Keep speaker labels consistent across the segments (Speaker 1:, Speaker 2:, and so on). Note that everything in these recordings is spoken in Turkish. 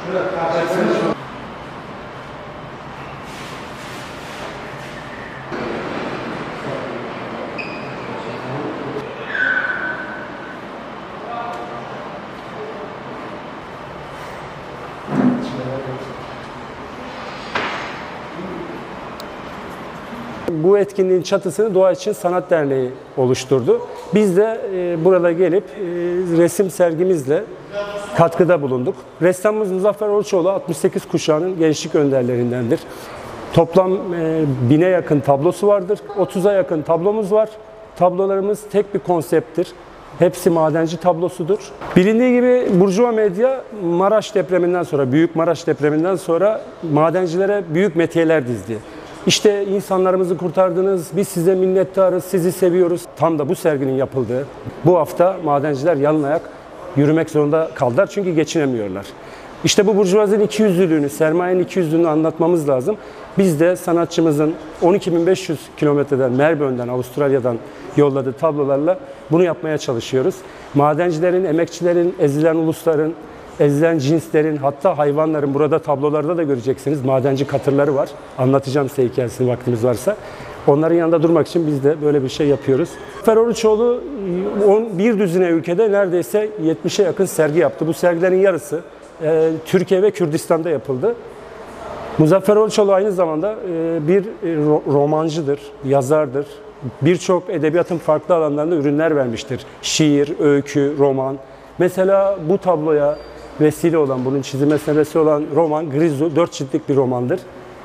Speaker 1: Bu etkinliğin çatısını Doğa İçin Sanat Derneği oluşturdu. Biz de burada gelip resim sergimizle katkıda bulunduk. Ressamımız Muzaffer Oruçoğlu 68 kuşağının gençlik önderlerindendir. Toplam 1000'e yakın tablosu vardır. 30'a yakın tablomuz var. Tablolarımız tek bir konsepttir. Hepsi madenci tablosudur. Bilindiği gibi Burjuva medya Maraş depreminden sonra, Büyük Maraş depreminden sonra madencilere büyük metiyeler dizdi. İşte insanlarımızı kurtardınız, biz size minnettarız, sizi seviyoruz. Tam da bu serginin yapıldığı bu hafta madenciler yalın ayak yürümek zorunda kaldılar çünkü geçinemiyorlar. İşte bu burjuvazinin ikiyüzlülüğünü, sermayenin ikiyüzlülüğünü anlatmamız lazım. Biz de sanatçımızın 12.500 kilometreden, Melbourne'den, Avustralya'dan yolladığı tablolarla bunu yapmaya çalışıyoruz. Madencilerin, emekçilerin, ezilen ulusların, ezilen cinslerin, hatta hayvanların, burada tablolarda da göreceksiniz, madenci katırları var. Anlatacağım size hikayesini vaktimiz varsa. Onların yanında durmak için biz de böyle bir şey yapıyoruz. Muzaffer Oruçoğlu bir düzine ülkede neredeyse 70'e yakın sergi yaptı. Bu sergilerin yarısı Türkiye ve Kürdistan'da yapıldı. Muzaffer Oruçoğlu aynı zamanda bir romancıdır, yazardır. Birçok edebiyatın farklı alanlarında ürünler vermiştir. Şiir, öykü, roman. Mesela bu tabloya vesile olan, bunun çizilmesine vesile olan roman Grizu, 4 ciltlik bir romandır.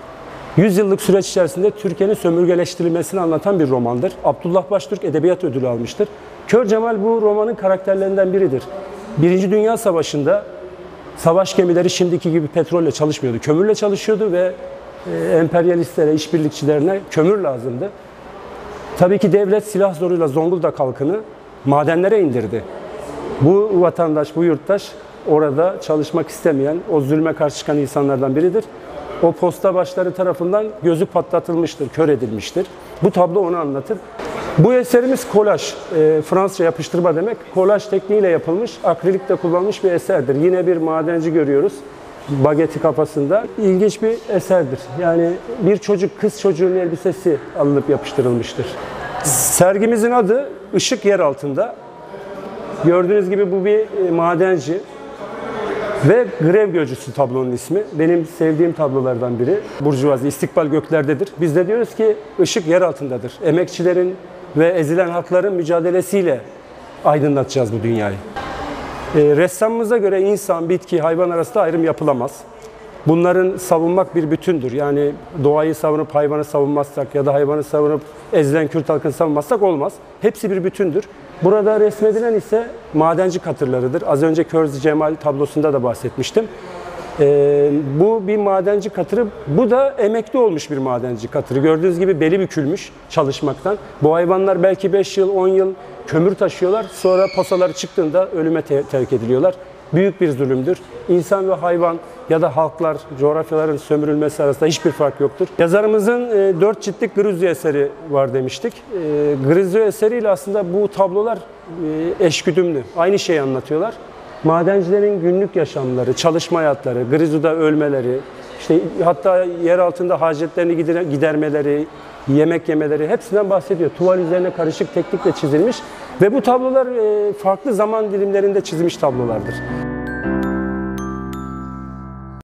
Speaker 1: 100 yıllık süreç içerisinde Türkiye'nin sömürgeleştirilmesini anlatan bir romandır. Abdullah Baştürk Edebiyat Ödülü almıştır. Kör Cemal bu romanın karakterlerinden biridir. Birinci Dünya Savaşı'nda savaş gemileri şimdiki gibi petrolle çalışmıyordu. Kömürle çalışıyordu ve emperyalistlere, işbirlikçilerine kömür lazımdı. Tabii ki devlet silah zoruyla Zonguldak halkını madenlere indirdi. Bu vatandaş, bu yurttaş orada çalışmak istemeyen, o zulme karşı çıkan insanlardan biridir. O posta başları tarafından gözü patlatılmıştır, kör edilmiştir. Bu tablo onu anlatır. Bu eserimiz kolaj, Fransızca yapıştırma demek. Kolaj tekniğiyle yapılmış, akrilikte kullanılmış bir eserdir. Yine bir madenci görüyoruz, bageti kafasında. İlginç bir eserdir. Yani bir çocuk, kız çocuğunun elbisesi alınıp yapıştırılmıştır. Sergimizin adı Işık Yer Altında. Gördüğünüz gibi bu bir madenci ve grev gözcüsü tablonun ismi. Benim sevdiğim tablolardan biri. Burjuvazi, istikbal göklerdedir. Biz de diyoruz ki ışık yer altındadır. Emekçilerin ve ezilen halkların mücadelesiyle aydınlatacağız bu dünyayı. Ressamımıza göre insan, bitki, hayvan arasında ayrım yapılamaz. Bunların savunmak bir bütündür. Yani doğayı savunup hayvanı savunmazsak ya da hayvanı savunup ezilen Kürt halkını savunmazsak olmaz. Hepsi bir bütündür. Burada resmedilen ise madenci katırlarıdır. Az önce Kör Cemal tablosunda da bahsetmiştim. Bu bir madenci katırı, bu da emekli olmuş bir madenci katırı. Gördüğünüz gibi beli bükülmüş çalışmaktan. Bu hayvanlar belki 5 yıl, 10 yıl kömür taşıyorlar. Sonra posaları çıktığında ölüme terk ediliyorlar. Büyük bir zulümdür. İnsan ve hayvan ya da halklar, coğrafyaların sömürülmesi arasında hiçbir fark yoktur. Yazarımızın 4 ciltlik Grizu eseri var demiştik. Grizu eseriyle aslında bu tablolar eşgüdümlü. Aynı şeyi anlatıyorlar. Madencilerin günlük yaşamları, çalışma hayatları, Grizu'da ölmeleri, işte hatta yer altında hacetlerini gidermeleri, yemek yemeleri hepsinden bahsediyor. Tuval üzerine karışık teknikle çizilmiş ve bu tablolar farklı zaman dilimlerinde çizilmiş tablolardır.